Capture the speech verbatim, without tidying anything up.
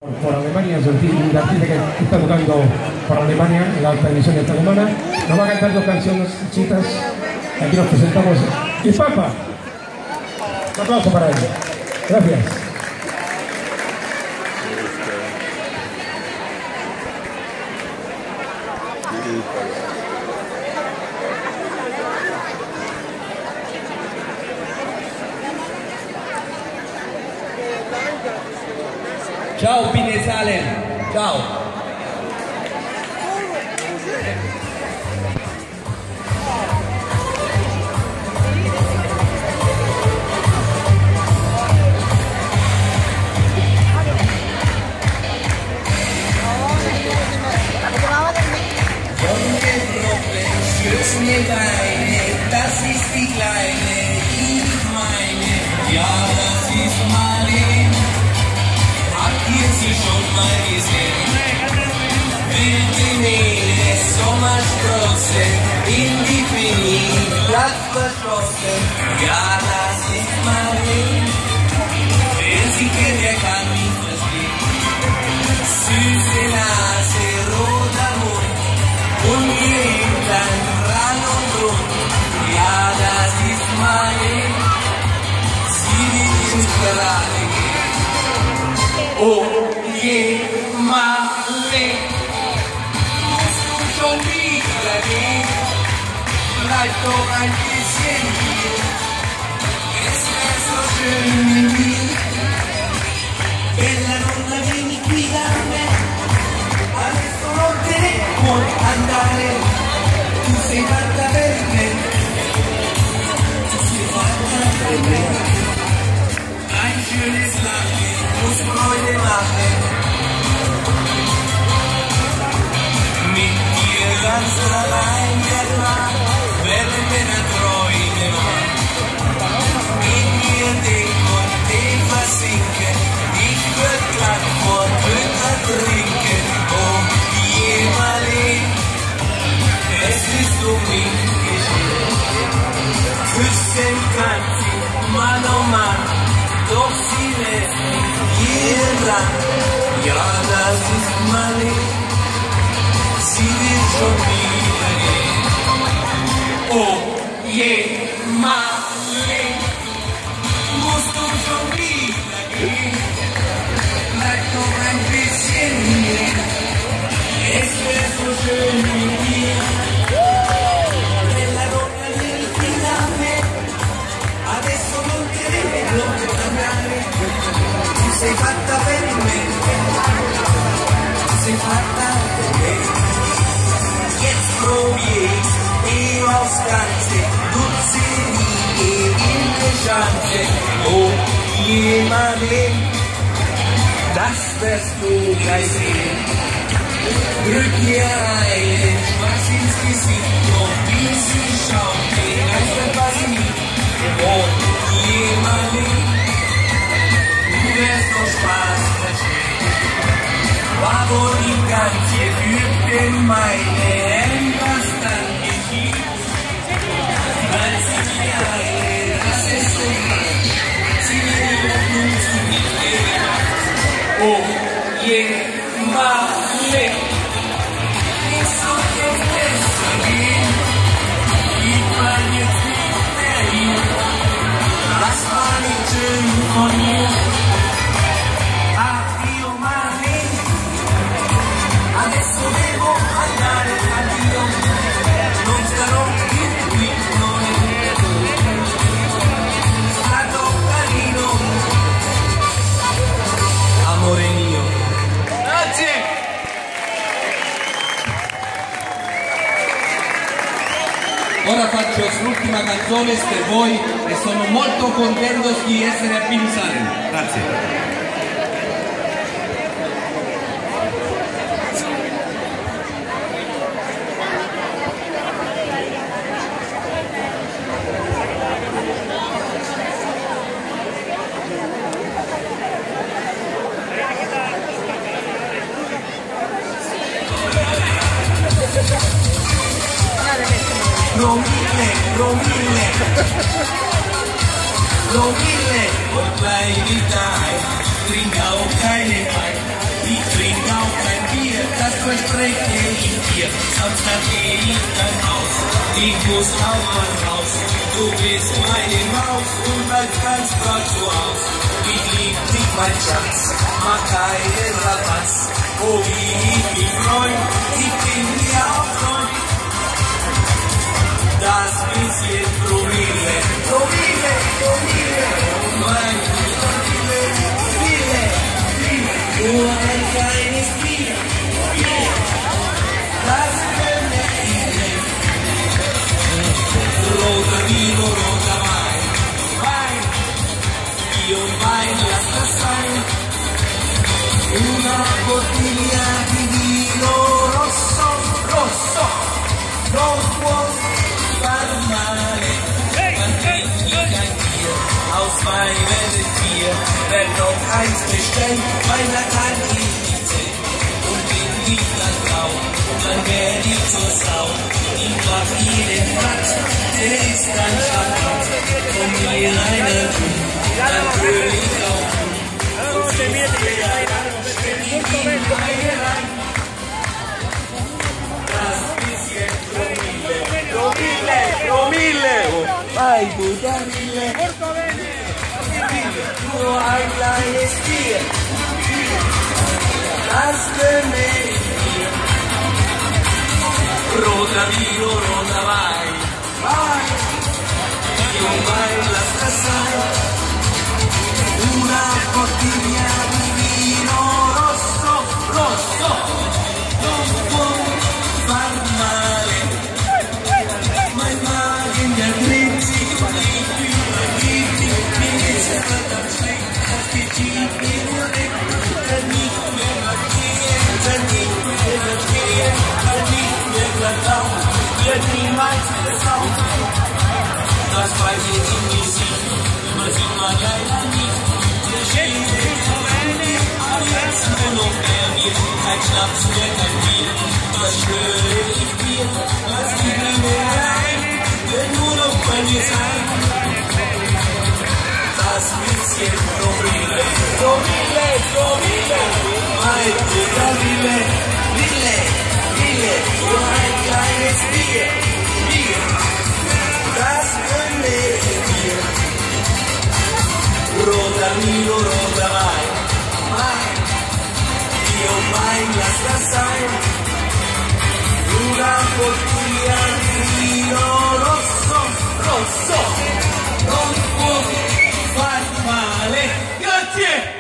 Por Alemania, es un artista que está tocando por Alemania en la alta división de Tucumana. Nos va a cantar dos canciones chitas. Aquí nos presentamos. ¡Y Papa! Un aplauso para él. Gracias. Ciao Pinesalen, ciao. Schütz mir deine, das ist die Kleine, ich meine, ja, das ist Marlene. Habt ihr sie schon mal gesehen? Wilde Mähne, Sommersprossen, in die Penny, glatt verschlossen, ja, das ist Marlene. Wer sie kennt, der kann mich verstehen. Süße Nase, roter Mund und ihr Hintern ran und rund, ja, das ist Marlene. Sie will ins Gerade gehen. Oh je, Marlene, musst du schon wieder gehen? Bleib doch ein bisschen hier, es wär so schön mit mir. Bella donna vieni qui da me, adesso non te ne puoi andare, tu sei fatta per me, tu sei fatta per me. Ein schönes Lachen muss Freude machen, mit dir ganz allein der Tag, werden wir eine Träume machen. In mir denken und den versinken, ich würd glatt vor Glück ertrinken. Oh je, Marlene, es ist um mich geschehen. Küssen kann sie, Mann oh Mann, doch sie lässt mich jeden dran. Ja, das ist Marlene, sie will schon wieder gehen. Oh je, Marlene, musst du schon wieder gehen? Bleib doch ein bisschen hier, es wär so schön mit dir. Bella donna vieni qui da me, adesso non te ne puoi andare, tu sei fatta per me, tu sei fatta per me. Jetzt probier ich aufs Ganze, nutze die ewige Chance. Oh je, Marlene, das wirst du gleich sehen. Drück ihr einen Spaß ins Gesicht, doch wie sie schaut, begeistert war sie nicht. Oh je, Marlene, du wirst doch Spaß verstehen. War wohl die ganze übte meine Herren, was dann geschieht. Weil sie mir eine, das ist so klar, sie will nun zu mir gehen. Oh je, Marlene, ich soll jetzt besser gehen. Geht man jetzt nicht mehr hin, das war nicht schön von mir. Addio Marlene, adesso devo andare, addio, non starò più qui, non è stato carino, amore mio. Grazie! Ora faccio l'ultima canzone per voi e sono molto contento di essere a Pinesalen. Grazie. Promille, promille, promille, und bei die Zeit, trink auch keine Wein. trinke ich Bier, sonst dann geh ich dann aus. Ich muss auch mal raus, du bist meine Maus und bleibst ganz brav so aus. Ich lieb dich, mein Schatz, mach keinen Rabatz. Oh, wie ich mich freu, ich bin dir auch Freund. Das bisschen Promille, Promille, Promille, mein Promille, Promille, Promille, nur ein kleines Bier, Bier, das könnte ich nicht. Roter Vino, roter Wein, Wein, Bier und Wein, lass das sein. Una bottiglia di vino rosso, rosso, non può far male, man trinkt nie kein Bier, aus zwei werden vier, wenn noch eins bestellt, weil da kann ich nicht sehen, und bin ich dann grau, dann werd ich zur Sau, ich mach jeden Platz, der ist dann Schatten, von mir einer tun, dann will ich auch tun, und sie mir die Promille, Promille, vai Buddha-Mille, nur ein kleines Bier, das gönne ich dir. Roter Vino, roter Wein, Wein, Bier und Wein, lass das sein. Una bottiglia di vino rosso, rosso, non può far male. Mein Magen, der dreht sich und ich bin verliebt. Mir geht's ja verdammt schlecht, das geht tief in den Dreck. Kann nicht mehr verstehen, kann nicht mehr verstehen, kann nicht mehr verdauen, wird niemals versaut. Das weiß ich in die Sicht, immer sieht man leider nicht. Der Schädel ist auf eine, aber jetzt nur noch mehr Bier. Kein Schnaps mehr, kein Bier, das schwöre ich dir, was ich nie mehr rein. Nur noch bei mir sein, das bisschen Promille, Promille, Promille, mein Promille, Lille, Lille, nur ein kleines Bier, Bier, das gönne ich dir. Roter Vino, roter Wein, Wein, Bier und Wein, lass das sein. Una bottiglia di vino rosso, rosso, non può far male. Grazie!